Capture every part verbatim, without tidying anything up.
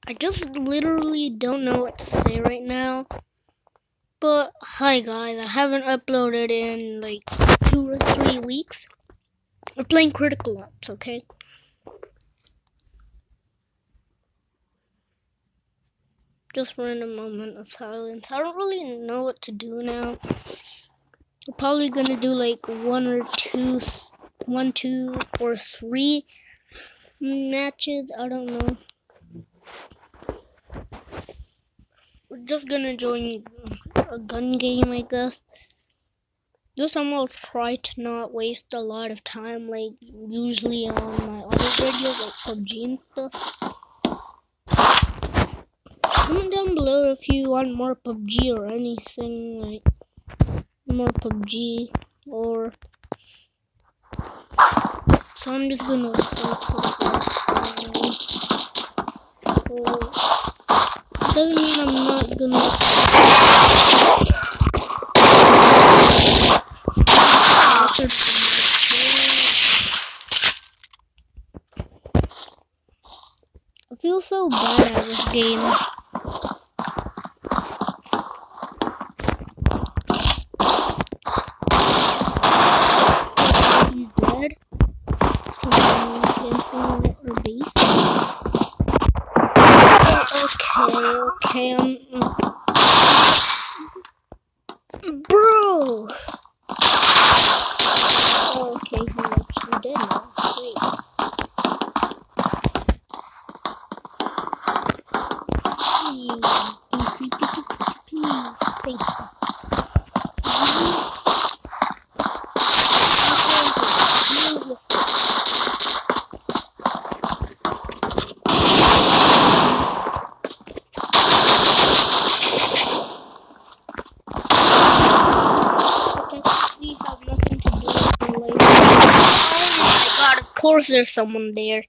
I just literally don't know what to say right now. But hi guys, I haven't uploaded in like two or three weeks. We're playing Critical Ops, okay? Just for a moment of silence. I don't really know what to do now. We're probably gonna do like one or two, one, two, or three matches. I don't know. We're just gonna join a gun game, I guess. This time I'll try to not waste a lot of time, like usually on my other videos, like P U B G and stuff. Comment down below if you want more P U B G or anything, like more P U B G or. So I'm just gonna so doesn't mean I'm not gonna. I feel so bad at this game. He's dead. Okay, okay, I'm. Bro! Okay, he's actually dead now. Wait. Of course there's someone there.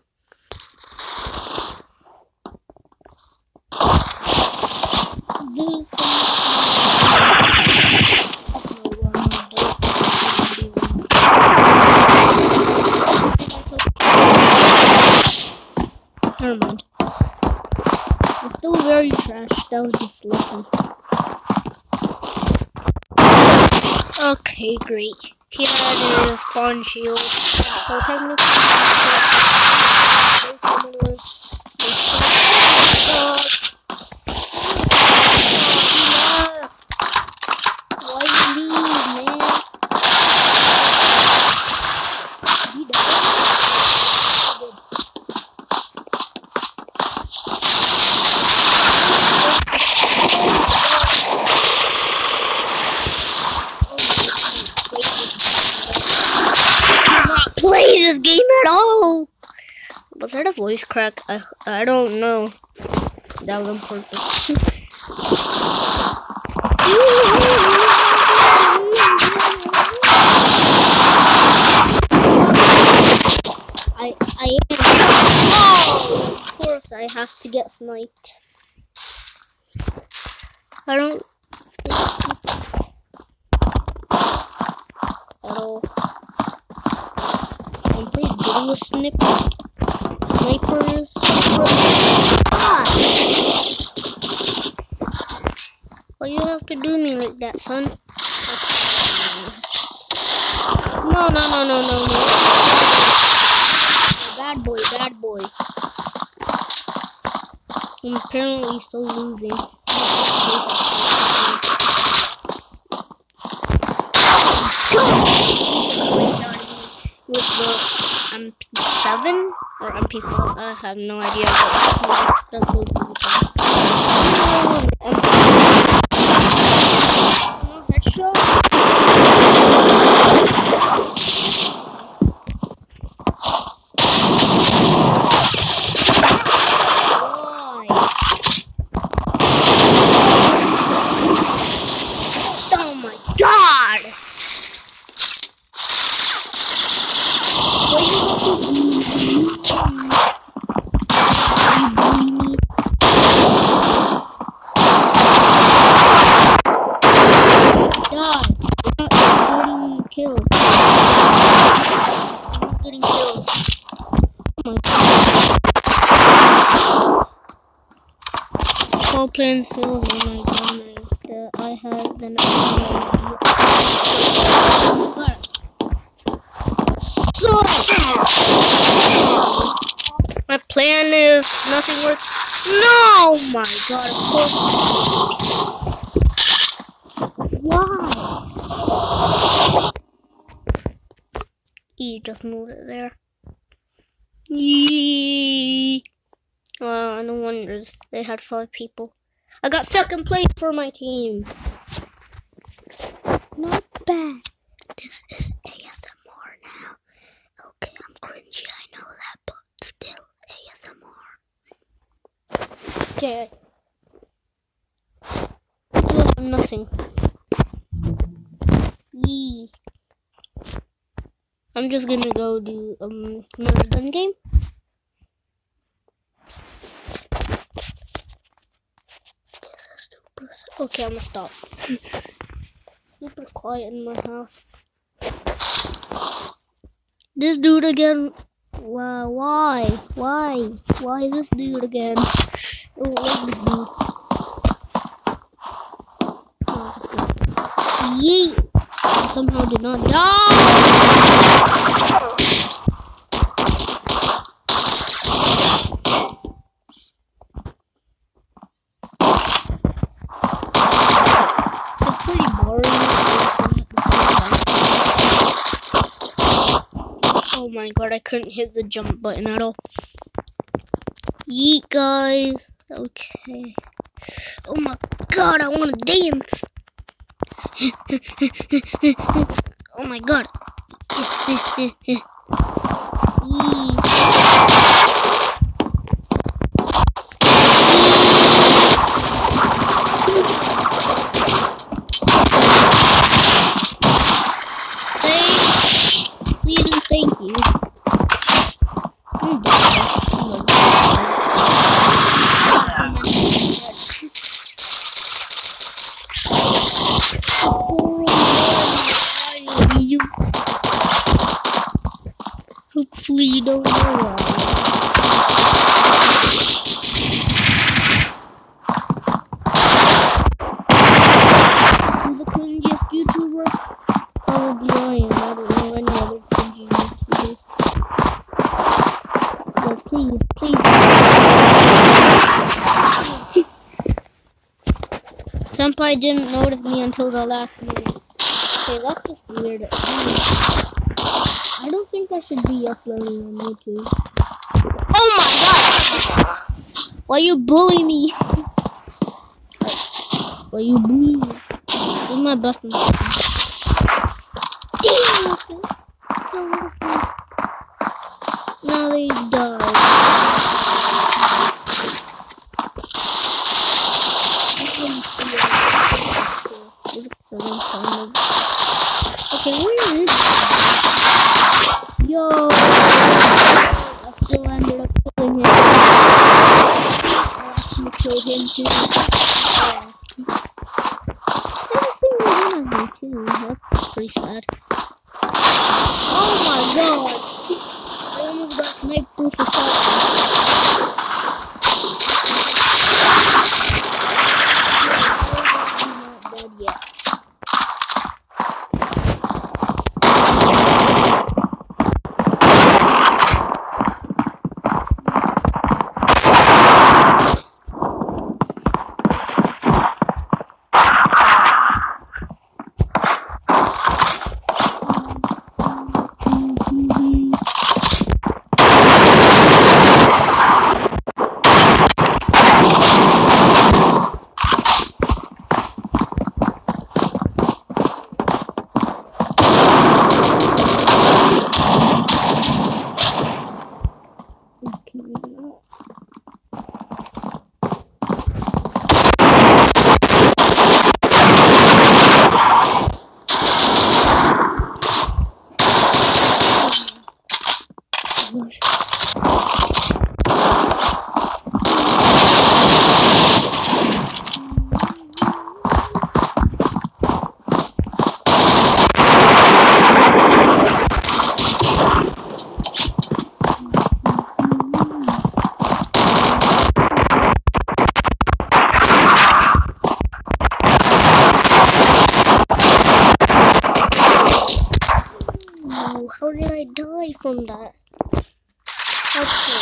Never mind. It's still very trash. That was just lucky. Okay, great. Here it is, spawn shield. So technically, why you leave, man? He died. Play this game at all. Was that a voice crack? I I don't know. That was on purpose. I I am. Oh, of course I have to get sniped. I don't at all. Please do a snip. Snipers. Ah! Why you have to do me like that, son? No, no, no, no, no, no. Bad boy, bad boy. I'm apparently still losing. With the M P seven or M P four, I have no idea what the load headshot. Why? Oh my god! Killed. I'm not getting killed. Oh my god. all plans failed when I realized that I had an idea. My plan is nothing works. No, my God! Of course. Why? E, just move it there. Yee. Well, no wonder they had five people. I got second place for my team. Not bad. This is A S M R now. Okay, I'm cringy, I know that, but still A S M R. Okay. I still have nothing. Yee. I'm just gonna go do um another gun game. Okay, I'm gonna stop. Super quiet in my house. This dude again. Wow, why? Why? Why this dude again? I don't like this dude. Yeet! I somehow did not die! Oh my God, I couldn't hit the jump button at all. Yeet, guys. Okay. Oh my God, I want to dance. Oh my God. Yeet. Thank you. Hopefully you don't know why. I'm the cringiest YouTuber. Probably I am. I don't know any other cringy YouTubers. So please, please. Senpai didn't notice me until the last minute. Okay, that's just weird. I don't think I should be uploading on YouTube. Oh my God! Why you bully me? Why you bully me? This is my best one. Now they die. Okay, where is it? Yo! I still ended up killing him. I actually killed him too. Yeah. Too. That's pretty sad. Oh my God! I almost got sniped through the shotgun. I'm not dead yet. from that. Okay.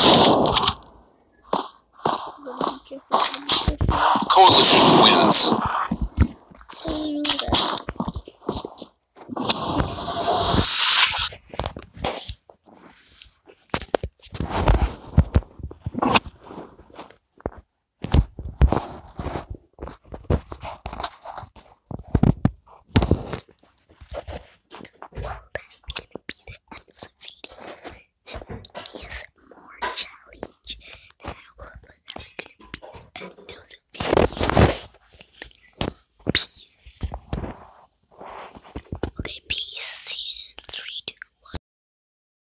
Coalition wins.